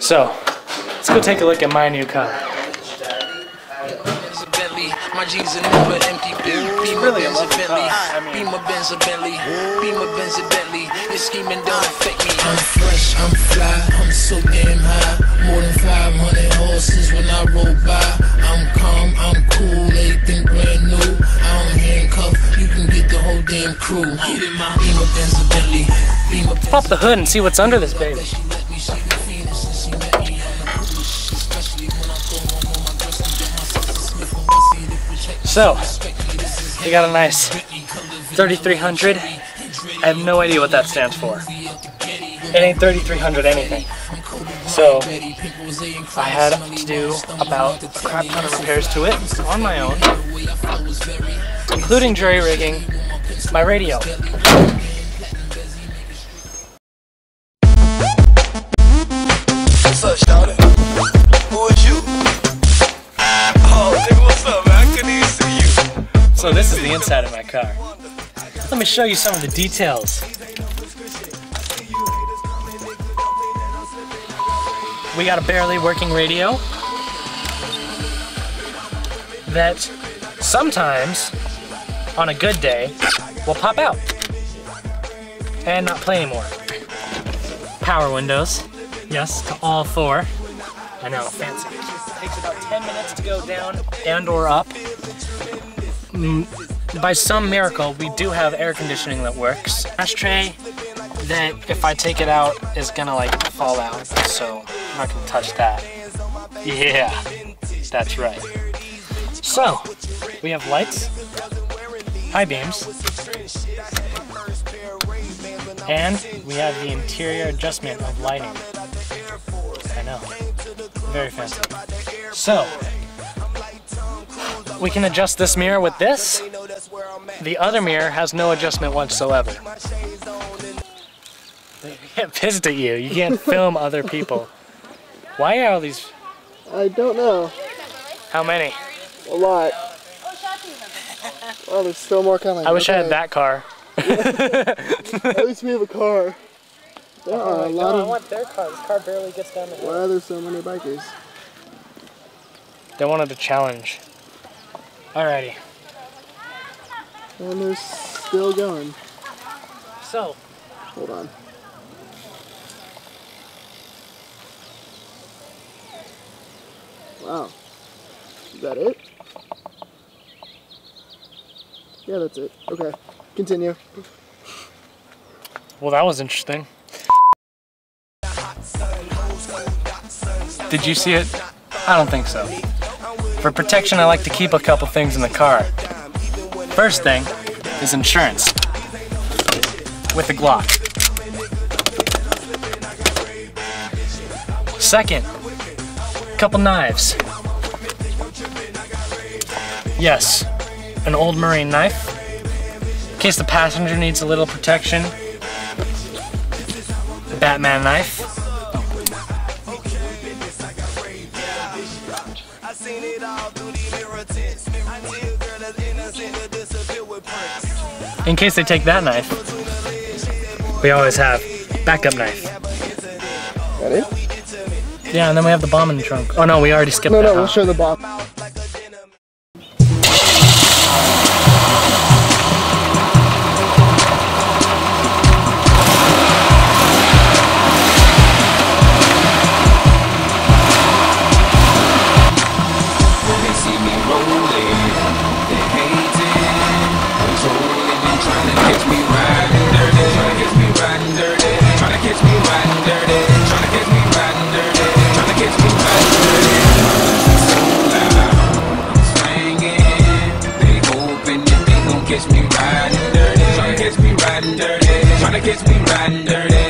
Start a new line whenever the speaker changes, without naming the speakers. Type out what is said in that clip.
So, let's go take a look at my new car. It's really a lovely car. I mean,
I'm fresh, I'm fly, I'm so damn high. More than 500 horses when I roll by. I'm calm, I'm cool, everything brand new. I don't handcuff, you can get the whole damn crew. Get in my Beamer, Benz, a Bentley.
let's pop the hood and see what's under this baby. So, they got a nice 3300. I have no idea what that stands for. It ain't 3300 anything. So, I had to do about a crap ton of repairs to it on my own, including jury-rigging my radio.
What's up, shawty? Who is you? Oh, nigga, what's up, man? I couldn't even see you.
So this is the inside of my car. Let me show you some of the details. We got a barely working radio that sometimes, on a good day, will pop out and not play anymore. Power windows, yes, to all four. I know, fancy. It takes about 10 minutes to go down and or up. By some miracle, we do have air conditioning that works. Ashtray that if I take it out is gonna like fall out, so I'm not gonna touch that. Yeah, that's right. So, we have lights, high beams, and we have the interior adjustment of lighting. I know, very fancy. So, we can adjust this mirror with this. The other mirror has no adjustment whatsoever. They get pissed at you. You can't film other people. Why are all these?
I don't know.
How many?
A lot. Oh, there's still more coming.
I wish I had that car.
At least we have a car. There are a lot
I
of...
want their car. This car barely gets down the hill.
Why are there so many bikers?
They wanted a challenge. Alrighty.
And they're still going.
So.
Hold on. Wow. Is that it? Yeah, that's it. Okay. Continue.
Well, that was interesting. Did you see it? I don't think so. For protection, I like to keep a couple things in the car. First thing is insurance with a Glock. Second, a couple knives. Yes, an old Marine knife in case the passenger needs a little protection. A Batman knife. In case they take that knife, we always have backup knife.
That it?
Yeah, and then we have the bomb in the trunk. Oh no, we already skipped that.
No, we'll show the bomb.
Catch me riding dirty, tryna catch me riding dirty.